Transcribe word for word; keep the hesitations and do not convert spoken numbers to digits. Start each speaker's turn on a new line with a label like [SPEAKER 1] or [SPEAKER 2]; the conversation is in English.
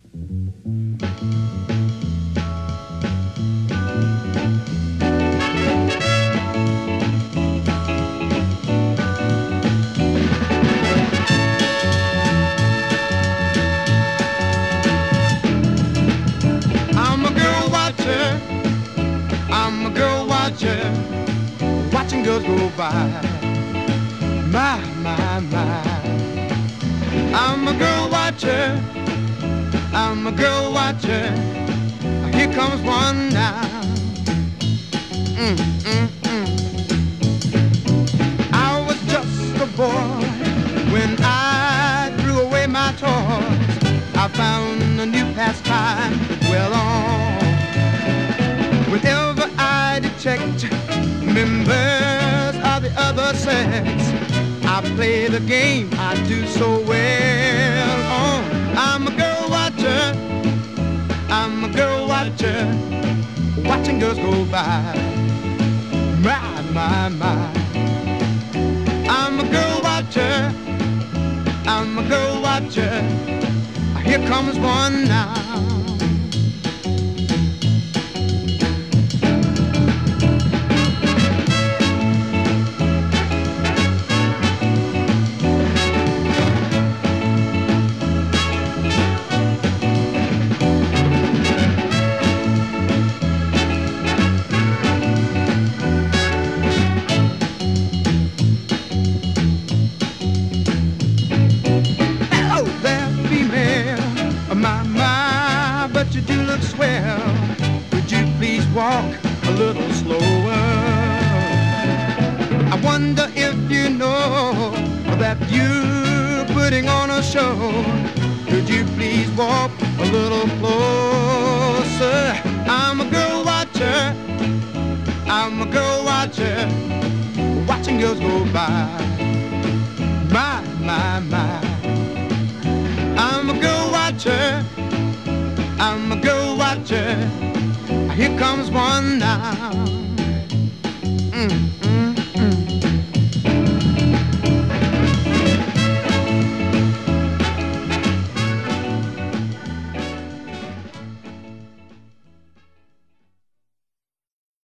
[SPEAKER 1] I'm a girl watcher, watching girls go by. My, my, my. I'm a girl watcher, I'm a girl watcher. Here comes one now. Mm, mm, mm. I was just a boy when I threw away my toys. I found a new pastime well on. Whenever I detect members of the other sex, I play the game I do so well. Oh, I'm a girl watcher, I'm a girl watcher, watching girls go by. My, my, my. I'm a girl watcher, I'm a girl watcher. Here comes one now. My, my, but you do look swell. Would you please walk a little slower? I wonder if you know that you're putting on a show. Could you please walk a little closer? I'm a girl watcher, I'm a girl watcher, watching girls go by. My, my, my. I'm a girl watcher, I'm a girl watcher. Here comes one now.